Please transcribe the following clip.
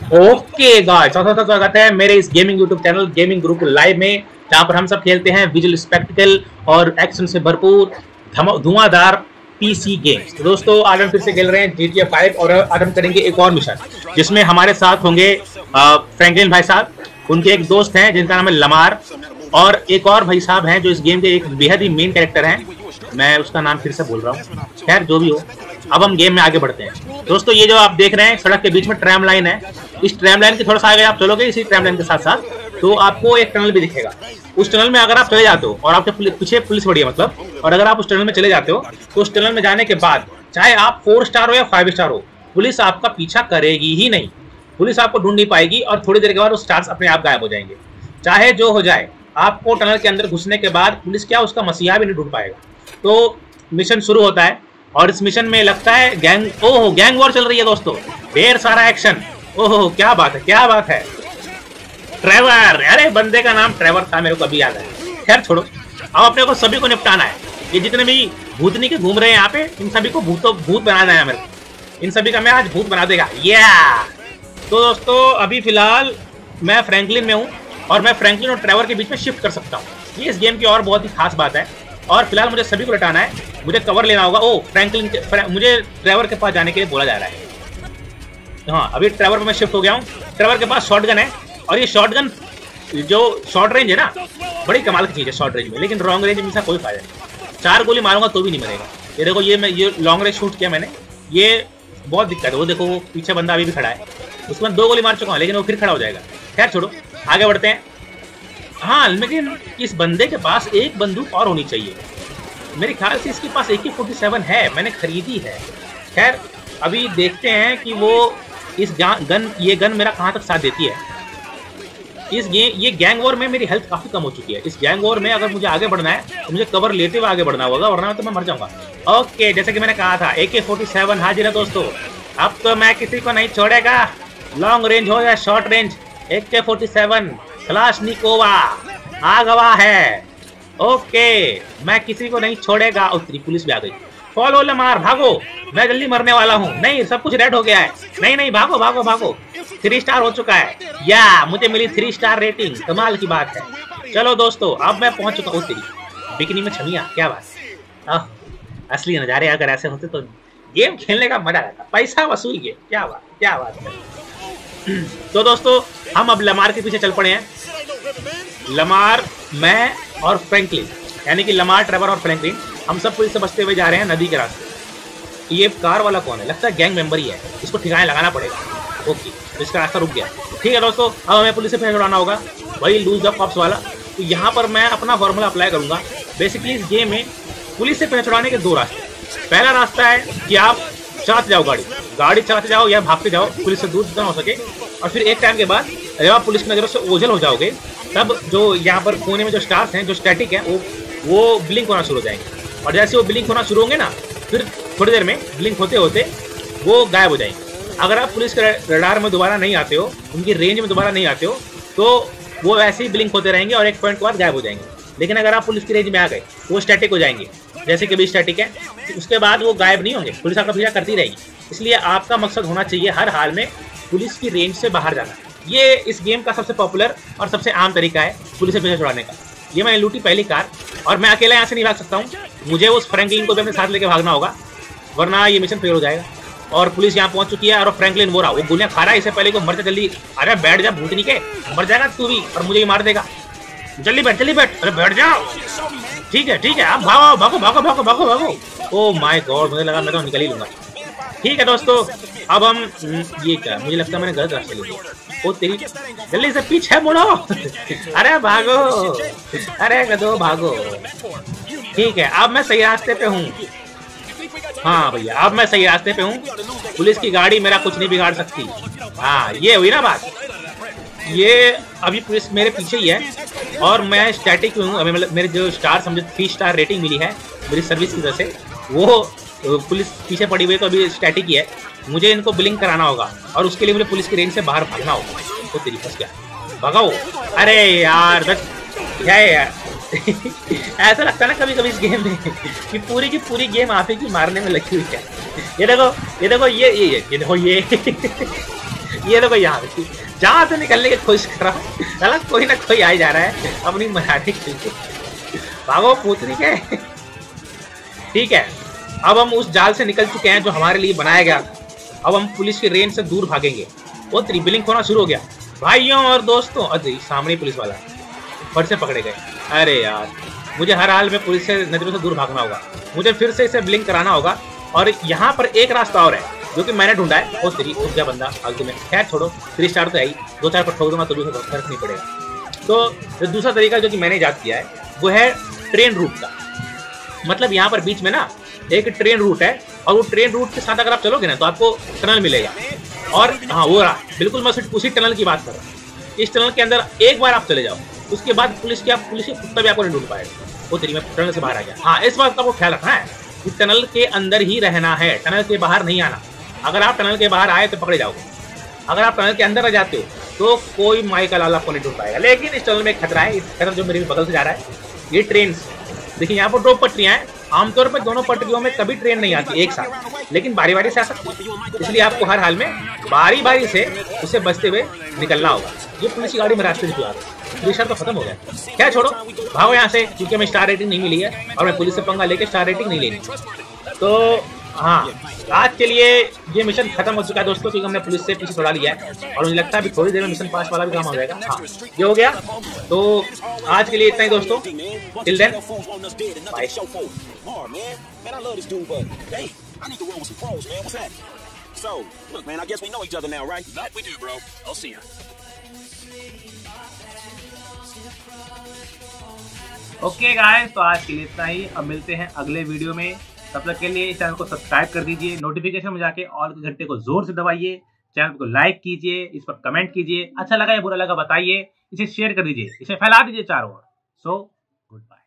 Okay guys, स्वागत है मेरे इस gaming YouTube channel gaming group live में, जहां पर हम सब खेलते हैं विजुअल स्पेक्टिकल और एक्शन से भरपूर धुआंधार पीसी गेम्स। तो दोस्तों, आज हम फिर से खेल रहे हैं GTA 5 और आज हम करेंगे एक और मिशन जिसमें हमारे साथ होंगे फ्रैंकलिन भाई साहब, उनके एक दोस्त हैं जिनका नाम है लमार, और एक और भाई साहब हैं जो इस गेम के एक बेहद ही मेन कैरेक्टर हैं। मैं उसका नाम फिर से बोल रहा हूँ, खैर जो भी हो। अब हम गेम में आगे बढ़ते हैं। दोस्तों, ये जो आप देख रहे हैं सड़क के बीच में ट्रैम लाइन है। इस ट्रैम लाइन के थोड़ा सा आगे आप चलोगे, इसी ट्रैम लाइन के साथ साथ तो आपको एक टनल भी दिखेगा। उस टनल में अगर आप चले जाते हो और आपके पीछे पुलिस बड़ी है मतलब, और अगर आप उस टनल में चले जाते हो तो उस टनल में जाने के बाद चाहे आप 4 स्टार हो या 5 स्टार हो, पुलिस आपका पीछा करेगी ही नहीं। पुलिस आपको ढूंढ नहीं पाएगी और थोड़ी देर के बाद वो स्टार्स अपने आप गायब हो जाएंगे। चाहे जो हो जाए, आपको टनल के अंदर घुसने के बाद पुलिस क्या उसका मसीहा भी नहीं ढूंढ पाएगा। तो मिशन शुरू होता है और इस मिशन में लगता है गैंग वॉर चल रही है दोस्तों, ढेर सारा एक्शन। ओहो, क्या बात है, क्या बात है। ट्रेवर, अरे बंदे का नाम ट्रेवर था, मेरे को अभी याद है। खैर छोड़ो, अब अपने को सभी को निपटाना है। ये जितने भी भूतनी के घूम रहे हैं यहाँ पे, इन सभी को भूत बनाना है मेरे को। इन सभी का मैं आज भूत बना देगा। तो दोस्तों, अभी फिलहाल मैं फ्रैंकलिन में हूँ और मैं फ्रैंकलिन और ट्रेवर के बीच में शिफ्ट कर सकता हूँ। ये इस गेम की और बहुत ही खास बात है। और फिलहाल मुझे सभी को लटाना है, मुझे कवर लेना होगा। ओ फ्रैंकलिन मुझे ट्रेवर के पास जाने के लिए बोला जा रहा है। हाँ, अभी ट्रेवर पे मैं शिफ्ट हो गया हूँ। ट्रेवर के पास शॉटगन है और ये शॉटगन जो शॉर्ट रेंज है ना, बड़ी कमाल की चीज़ है शॉर्ट रेंज में, लेकिन लॉन्ग रेंज में इसका कोई फायदा नहीं। 4 गोली मारूंगा तो भी नहीं मरेगा। ये देखो, ये लॉन्ग रेंज शूट किया मैंने, ये बहुत दिक्कत है। वो देखो, वो पीछे बंदा अभी भी खड़ा है, उसके बाद 2 गोली मार चुका हूँ लेकिन वो फिर खड़ा हो जाएगा। खैर छोड़ो, आगे बढ़ते हैं। हाँ, लेकिन इस बंदे के पास एक बंदूक और होनी चाहिए। मेरे ख्याल से इसके पास AK-47 है, मैंने खरीदी है। खैर अभी देखते हैं कि वो ये गन मेरा कहाँ तक साथ देती है। ये गैंग वॉर में मेरी हेल्थ काफ़ी कम हो चुकी है। इस गैंग वॉर में अगर मुझे आगे बढ़ना है तो मुझे कवर लेते हुए आगे बढ़ना होगा, वरना तो मैं मर जाऊंगा। ओके, जैसे कि मैंने कहा था, AK-47 हाजिर है दोस्तों। अब तो मैं किसी को नहीं छोड़ेगा, लॉन्ग रेंज हो या शॉर्ट रेंज। AK-47 क्लाशनिकोवा आ गवा है। ओके, मैं किसी को नहीं छोड़ेगा। उत्तरी पुलिस भी आ गई। फॉलो लमार, भागो, मैं जल्दी मरने वाला हूँ। नहीं, सब कुछ रेड हो गया है। नहीं, भागो भागो भागो। 3 स्टार हो चुका है, या मुझे मिली 3 स्टार रेटिंग, कमाल की बात है। चलो दोस्तों, अब मैं पहुंच चुका हूँ। उत्तरी बिकनी में छमिया, क्या बात। असली नजारे अगर ऐसे होते तो गेम खेलने का मजा आता। पैसा वसूल गेम, क्या बात है। तो दोस्तों, हम अब लमार के पीछे चल पड़े हैं। लमार, मैं और फ्रैंकलिन, यानी कि लमार, ट्रेवर और फ्रैंकलिन, हम सब पुलिस से बचते हुए जा रहे हैं नदी के रास्ते। ये कार वाला कौन है? लगता है गैंग मेंबर ही है, इसको ठिकाने लगाना पड़ेगा। ओके, तो इसका रास्ता रुक गया। ठीक है दोस्तों, अब हमें पुलिस से पीछे छुड़ाना होगा, वही लूज द कॉप्स वाला। तो यहाँ पर मैं अपना फॉर्मूला अप्लाई करूंगा। बेसिकली इस गेम में पुलिस से पीछे छुड़ाने के 2 रास्ते। पहला रास्ता है कि आप चलाते जाओ, गाड़ी चलाते जाओ या भागते जाओ, पुलिस से दूर जितना हो सके। और फिर एक टाइम के बाद जब आप पुलिस की नज़रों से ओझल हो जाओगे, तब जो यहाँ पर कोने में जो स्टार्स हैं, जो स्टैटिक है, वो ब्लिंक होना शुरू हो जाएंगे। और जैसे वो ब्लिंक होना शुरू होंगे ना, फिर थोड़ी देर में ब्लिंक होते होते वो गायब हो जाएंगे। अगर आप पुलिस के रडार में दोबारा नहीं आते हो, उनकी रेंज में दोबारा नहीं आते हो, तो वो वैसे ही ब्लिंक होते रहेंगे और एक पॉइंट के बाद गायब हो जाएंगे। लेकिन अगर आप पुलिस की रेंज में आ गए तो वो स्टैटिक हो जाएंगे, जैसे कि भी स्टैटिक है। उसके बाद वो गायब नहीं होंगे, पुलिस आपका पीछा करती रहेगी। इसलिए आपका मकसद होना चाहिए हर हाल में पुलिस की रेंज से बाहर जाना। ये इस गेम का सबसे पॉपुलर और सबसे आम तरीका है पुलिस से पीछे छुड़ाने का। ये मैंने लूटी पहली कार, और मैं अकेला यहाँ से नहीं भाग सकता हूँ, मुझे उस फ्रैंकलिन को भी अपने साथ लेके भागना होगा, वरना ये मिशन फेल हो जाएगा। और पुलिस यहाँ पहुँच चुकी है और फ्रैंकलिन वो गोलियाँ खा रहा है। इससे पहले को मर जा जल्दी। अरे बैठ जा भूतनी के, मर जाएगा तू भी और मुझे ही मार देगा। जल्दी बैठ। अरे बैठ जाओ। ठीक है, आप भागो। ओह माय गॉड, मुझे लगा मैं तो निकल ही लूंगा। ठीक है दोस्तों, अब हम ये क्या, मुझे लगता है मैंने गलत रास्ते ले लिया। ओ तेरी, जल्दी से पीछे मुड़ो। अरे भागो, अरे गधो भागो। ठीक है, अब मैं सही रास्ते पे हूँ। हाँ भैया, अब मैं सही रास्ते पे हूँ। पुलिस की गाड़ी मेरा कुछ नहीं बिगाड़ सकती। हाँ, ये हुई ना बात। ये अभी पुलिस मेरे पीछे ही है और मैं स्टैटिक हूँ। अभी मतलब मेरे जो स्टार समझो 3 स्टार रेटिंग मिली है मेरी सर्विस की वजह से, वो पुलिस पीछे पड़ी हुई है, तो अभी स्टैटिक ही है। मुझे इनको ब्लिंक कराना होगा और उसके लिए मुझे पुलिस की रेंज से बाहर भागना होगा। तो तेरी फंस गया, भगाओ। अरे यार, क्या है यार। ऐसा लगता है ना कभी कभी इस गेम में कि पूरी की पूरी गेम आप ही की मारने में लगी हुई है। ये देखो, ये देखो, ये देखो, ये ये लोग यहाँ पे जहाँ से निकलने की कोशिश कर रहा हूँ, साला कोई ना कोई आ जा रहा है अपनी मराठी के लिए। भागो पूतनी के। ठीक है, अब हम उस जाल से निकल चुके हैं जो हमारे लिए बनाया गया। अब हम पुलिस की रेंज से दूर भागेंगे। वो ट्रिबलिंग होना शुरू हो गया भाइयों और दोस्तों। अरे सामने पुलिस वाला फट से पकड़े गए। अरे यार, मुझे हर हाल में पुलिस से नजरों से दूर भागना होगा। मुझे फिर से इसे ब्लिंक कराना होगा। और यहाँ पर एक रास्ता और है जो कि मैंने ढूंढा है। वो तेरी उठ गया बंदा फालतू में। खैर छोड़ो, 3 स्टार तो है ही, 2-4 पर ठोक दूंगा तो भी फर्क नहीं पड़ेगा। तो दूसरा तरीका जो कि मैंने इजाद किया है वो है ट्रेन रूट का। मतलब यहाँ पर बीच में ना एक ट्रेन रूट है, और वो ट्रेन रूट के साथ अगर आप चलोगे ना तो आपको टनल मिलेगा। और हाँ, वो रहा, बिल्कुल मैं उसी टनल की बात कर रहा हूँ। इस टनल के अंदर एक बार आप चले जाओ, उसके बाद पुलिस के कुत्ता भी आपको नहीं ढूंढ पाएगा। वो तेरी, मैं टनल से बाहर आ गया। हाँ, इस बात का आपको ख्याल रखना है कि टनल के अंदर ही रहना है, टनल के बाहर नहीं आना। अगर आप टनल के बाहर आए तो पकड़े जाओगे। अगर आप टनल के अंदर आ जाते हो तो कोई माई का लाल आपको नहीं ढूंढ पाएगा। लेकिन इस टनल में एक खतरा है। इस टनल जो मेरे बगल से जा रहा है, ये ट्रेन, देखिए यहाँ पर 2 पटरियां हैं। आमतौर पर दोनों पटरियों में कभी ट्रेन नहीं आती एक साथ, लेकिन बारी बारी से आ सकती है। इसलिए आपको हर हाल में बारी बारी से उसे बचते हुए निकलना होगा। ये पुलिस की गाड़ी में रास्ते से पुलिस तो खत्म हो गया। क्या छोड़ो, भागो यहाँ से, क्योंकि हमें स्टार रेटिंग नहीं मिली है और मैं पुलिस से पंगा लेके स्टार रेटिंग नहीं लेनी। तो हाँ, आज के लिए ये मिशन खत्म हो चुका है दोस्तों, क्योंकि हमने पुलिस से पीछे छुड़ा लिया है। और मुझे लगता है अभी थोड़ी देर में मिशन 5 वाला भी काम हो जाएगा। हाँ, ये हो गया। तो आज के लिए इतना ही दोस्तों। Till then, bye. Okay guys, तो आज के लिए इतना ही। अब मिलते हैं अगले वीडियो में। तब तक के लिए इस चैनल को सब्सक्राइब कर दीजिए, नोटिफिकेशन में जाके ऑल के घंटे को जोर से दबाइए, चैनल को लाइक कीजिए, इस पर कमेंट कीजिए, अच्छा लगा या बुरा लगा बताइए, इसे शेयर कर दीजिए, इसे फैला दीजिए चारों ओर। So good bye.